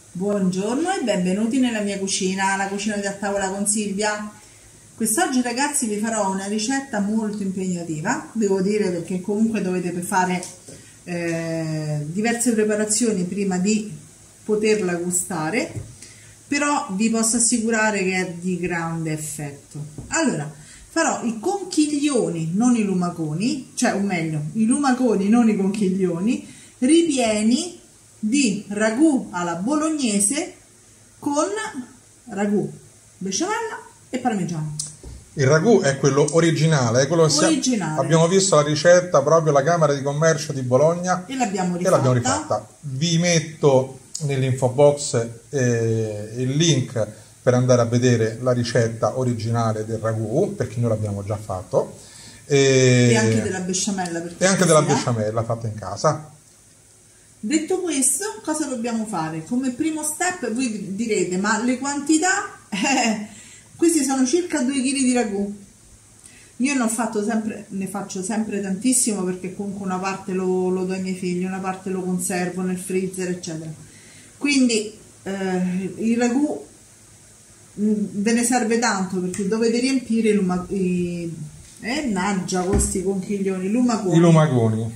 Buongiorno e benvenuti nella mia cucina, la cucina di A Tavola con Silvia. Quest'oggi ragazzi vi farò una ricetta molto impegnativa, devo dire, perché comunque dovete fare diverse preparazioni prima di poterla gustare, però vi posso assicurare che è di grande effetto. Allora, farò i conchiglioni, non i lumaconi, cioè o meglio, i lumaconi, non i conchiglioni, ripieni di ragù alla bolognese con ragù, besciamella e parmigiano. Il ragù è quello originale, quello abbiamo visto la ricetta proprio alla Camera di Commercio di Bologna e l'abbiamo rifatta. Vi metto nell'info box il link per andare a vedere la ricetta originale del ragù, perché noi l'abbiamo già fatto. E anche della besciamella. E anche della besciamella fatta in casa. Detto questo, cosa dobbiamo fare? Come primo step voi direte, ma le quantità? Questi sono circa 2 kg di ragù. Io ne faccio sempre tantissimo, perché comunque una parte lo do ai miei figli, una parte lo conservo nel freezer, eccetera. Quindi il ragù ve ne serve tanto, perché dovete riempire questi conchiglioni, i lumaconi.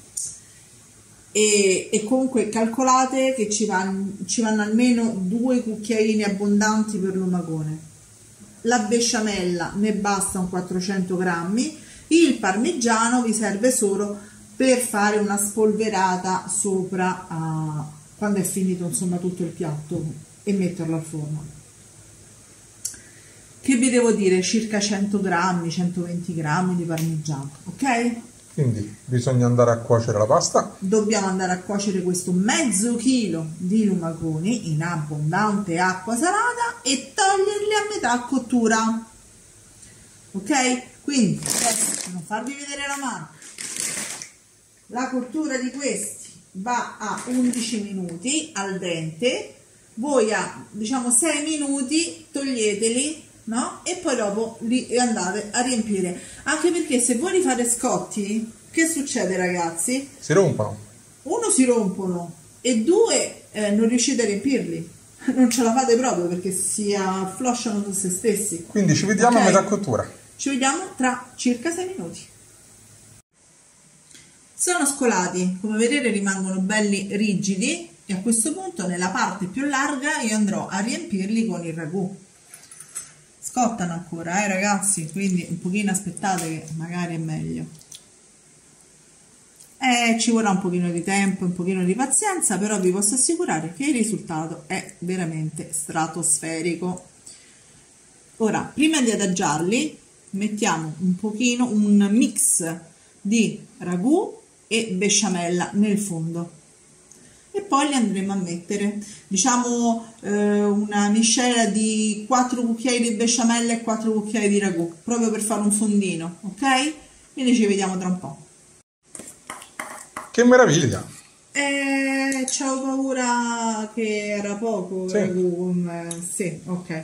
E comunque calcolate che ci vanno almeno 2 cucchiaini abbondanti per lumacone. La besciamella ne basta un 400 grammi, il parmigiano vi serve solo per fare una spolverata sopra quando è finito insomma tutto il piatto e metterlo al forno. Che vi devo dire? Circa 100 grammi, 120 grammi di parmigiano, ok? Quindi bisogna andare a cuocere la pasta. Dobbiamo andare a cuocere questo mezzo chilo di lumaconi in abbondante acqua salata e toglierli a metà cottura. Ok? Quindi adesso, per non farvi vedere la mano, la cottura di questi va a 11 minuti al dente. Voi a 6 minuti toglieteli, no? E poi dopo li andate a riempire, anche perché se voi li fate scotti, che succede ragazzi? Si rompono. Uno, si rompono, e due, non riuscite a riempirli, non ce la fate proprio, perché si afflosciano su se stessi. Quindi ci vediamo a metà cottura. Ci vediamo tra circa 6 minuti. Sono scolati, come vedete rimangono belli rigidi, e a questo punto nella parte più larga io andrò a riempirli con il ragù. Scottano ancora, ragazzi, quindi un pochino aspettate, che magari è meglio. Ci vorrà un pochino di tempo, un pochino di pazienza, però vi posso assicurare che il risultato è veramente stratosferico. Ora, prima di adagiarli, mettiamo un mix di ragù e besciamella nel fondo. E poi li andremo a mettere, una miscela di 4 cucchiai di besciamella e 4 cucchiai di ragù, proprio per fare un fondino, ok? Quindi ci vediamo tra un po'. Che meraviglia! C'avevo paura che era poco, sì. Ragù, sì, ok.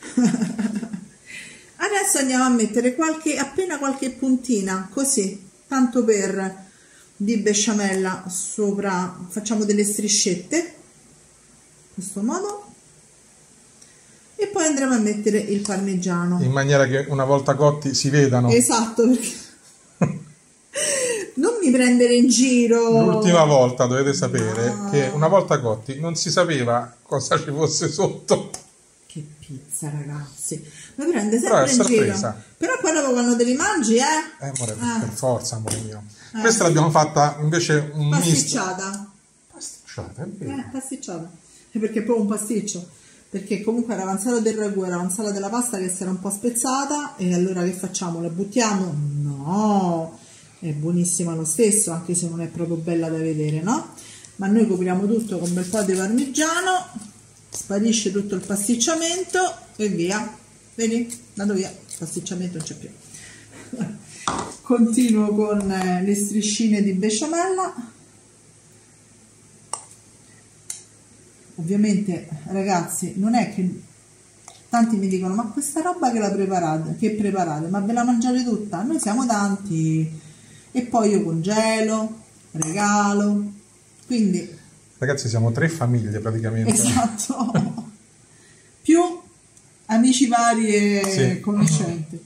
Adesso andiamo a mettere appena qualche puntina, così, tanto per... di besciamella sopra, facciamo delle striscette in questo modo, e poi andremo a mettere il parmigiano in maniera che una volta cotti si vedano. Esatto, perché non mi prendere in giro. L'ultima volta dovete sapere che una volta cotti non si sapeva cosa ci fosse sotto. Che pizza, ragazzi, mi prende sempre in giro, però poi dopo quando te li mangi amore, per forza, amore mio. Questa l'abbiamo fatta invece pasticciata, è vero. Pasticciata, perché è proprio un pasticcio, perché comunque era avanzata del ragù, era avanzata della pasta che si era un po' spezzata, e allora che facciamo? La buttiamo? No, è buonissima lo stesso, anche se non è proprio bella da vedere, no? Ma noi copriamo tutto con un bel po' di parmigiano, sparisce tutto il pasticciamento e via. Vedi? Andato via, il pasticciamento non c'è più. Continuo con le striscine di besciamella. Ovviamente ragazzi, non è che tanti mi dicono: ma questa roba che preparate, ma ve la mangiate tutta? Noi siamo tanti, e poi io congelo, regalo, quindi Ragazzi, siamo 3 famiglie praticamente. Esatto. Più amici vari e Sì. conoscenti.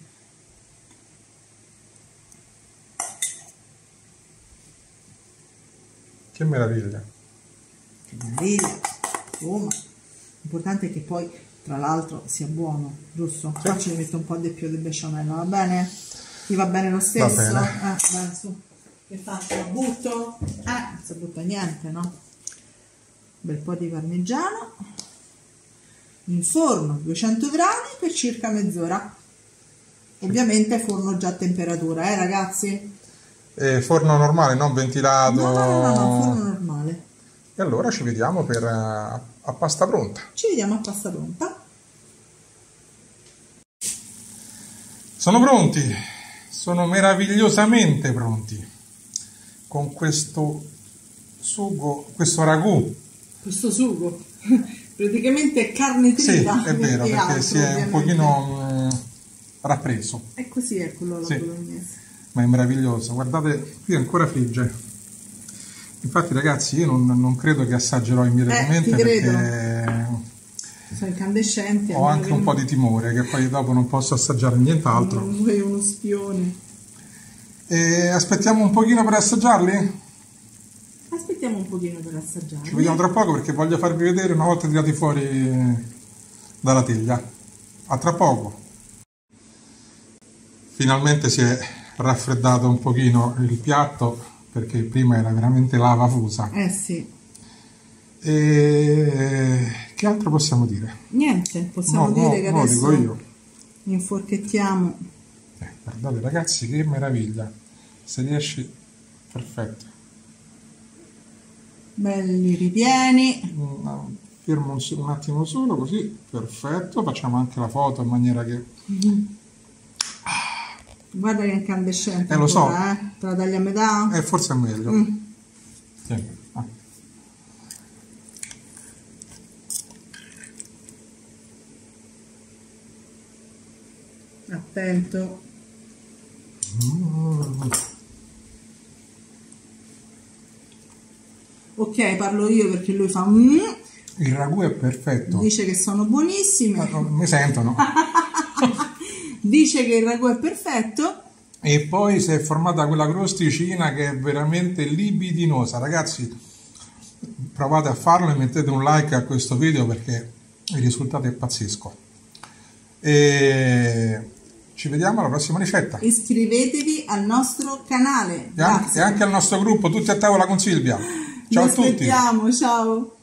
Che meraviglia. Che meraviglia. Oh, ma l'importante è che poi, tra l'altro, sia buono, giusto? Sì. Qua ci metto un po' di più di besciamella, va bene? Ti va bene lo stesso? bene. Beh, su. Che faccio? La butto? Non si butta niente, no? Un bel po' di parmigiano. In forno 200 gradi per circa mezz'ora. Ovviamente forno già a temperatura, ragazzi? Forno normale, non ventilato. No, forno normale. E allora ci vediamo per a pasta pronta. Ci vediamo a pasta pronta. Sono pronti, sono meravigliosamente pronti. Con questo sugo, questo ragù. Questo sugo praticamente è carne Sì, trita. è vero, e perché altro, si è un ovviamente. pochino rappreso. E così è quello alla Sì. bolognese. Ma è meraviglioso. Guardate, qui ancora frigge. Infatti, ragazzi, io non credo che assaggerò immediatamente ti credo. perché Sono incandescenti. ho anche un po' di timore che poi dopo non posso assaggiare nient'altro. Non vuoi uno spione. E aspettiamo un pochino per assaggiarli? Aspettiamo un pochino per assaggiare. Ci vediamo tra poco perché voglio farvi vedere una volta tirati fuori dalla teglia. A tra poco. Finalmente si è raffreddato un pochino il piatto perché prima era veramente lava fusa. Sì. E che altro possiamo dire? Niente, possiamo dire che lo adesso dico io. inforchettiamo. Guardate ragazzi, che meraviglia. Se riesci, perfetto. Belli ripieni. Fermo un attimo solo, così, perfetto. Facciamo anche la foto in maniera che... Guarda che è incandescente. Lo so. Ancora, Te la tagli a metà? Forse è meglio. Sì. Attento. Ok, parlo io perché lui fa Il ragù è perfetto. dice che sono buonissime. Mi sentono. Dice che il ragù è perfetto. E poi si è formata quella crosticina che è veramente libidinosa. Ragazzi, provate a farlo e mettete un like a questo video perché il risultato è pazzesco. E ci vediamo alla prossima ricetta. Iscrivetevi al nostro canale. E anche al nostro gruppo Tutti a tavola con Silvia. Ciao a tutti. Aspettiamo, ciao.